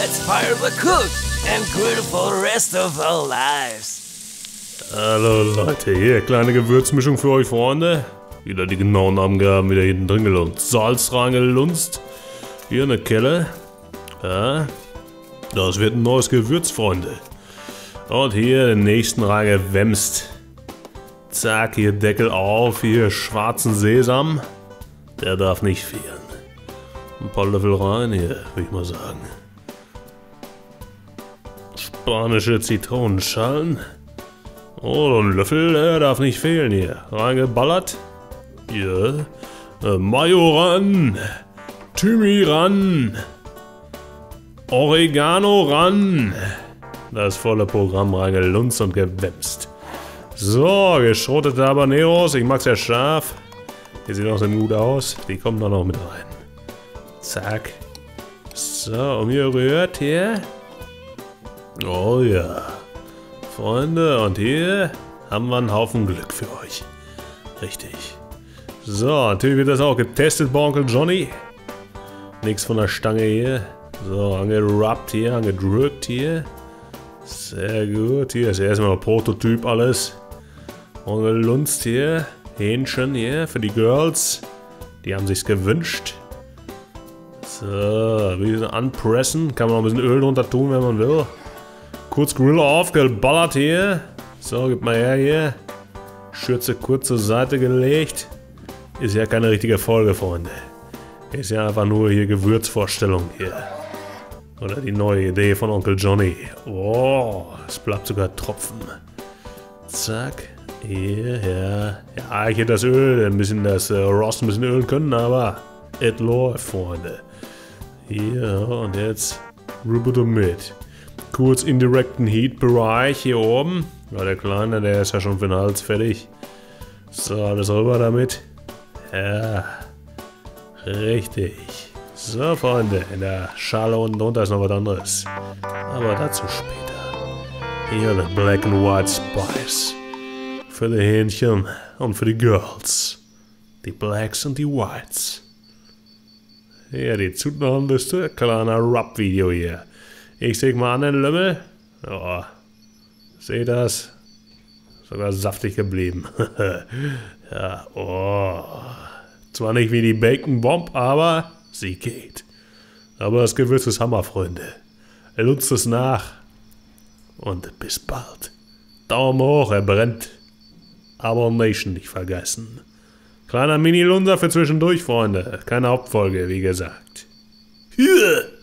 let's fire the cook and grill for the rest of our lives. Hallo Leute, hier, kleine Gewürzmischung für euch Freunde. Wieder die genauen Angaben wieder hinten drin gelunzt. Salz reingelunzt. Hier eine Kelle. Ja, das wird ein neues Gewürz, Freunde. Und hier den nächsten reingewämst. Zack, hier Deckel auf, hier schwarzen Sesam. Der darf nicht fehlen. Ein paar Löffel rein hier, würde ich mal sagen. Spanische Zitronenschalen. Oh, ein Löffel, der darf nicht fehlen hier. Reingeballert. Hier. Mayo ran. Thymi ran. Oregano ran. Das volle Programm reingelunzt und gewämst. So, geschrotete Habaneros. Ich mag's ja scharf. Die sehen auch so gut aus. Die kommen da noch mit rein. Zack. So, umgerührt hier. Oh ja. Freunde, und hier haben wir einen Haufen Glück für euch. Richtig. So, natürlich wird das auch getestet bei Onkel Johnny. Nichts von der Stange hier. So, angerubbt hier, angedrückt hier. Sehr gut. Hier ist erstmal Prototyp alles. Angelunzt hier. Hähnchen hier für die Girls. Die haben sich's gewünscht. So, ein bisschen anpressen. Kann man noch ein bisschen Öl drunter tun, wenn man will. Kurz Grill aufgeballert hier. So, gib mal her hier. Schürze kurz zur Seite gelegt. Ist ja keine richtige Folge, Freunde. Ist ja einfach nur hier Gewürzvorstellung hier. Oder die neue Idee von Onkel Johnny. Oh, es bleibt sogar Tropfen. Zack. Hier, ja. Ja, ich hätte das Öl, ein bisschen das Rost ein bisschen ölen können, aber es läuft, Freunde. Hier, und jetzt rüber mit. Kurz indirekten Heat-Bereich hier oben. Ja, der Kleine, der ist ja schon für den Hals fertig. So, alles rüber damit. Ja, richtig. So, Freunde, in der Schale unten drunter ist noch was anderes. Aber dazu später. Hier der Black and White Spice. Für die Hähnchen und für die Girls. Die Blacks und die Whites. Hier, die Zutatenliste. Kleiner Rub-Video hier. Ich säg mal an den Lümmel. Oh, seht das? Sogar saftig geblieben. Ja, oh. Zwar nicht wie die Bacon Bomb, aber sie geht. Aber das Gewürz ist Hammer, Freunde. Nutzt es nach. Und bis bald. Daumen hoch, er brennt. Abonnation nicht vergessen. Kleiner Mini-Lunser für zwischendurch, Freunde. Keine Hauptfolge, wie gesagt. Hier.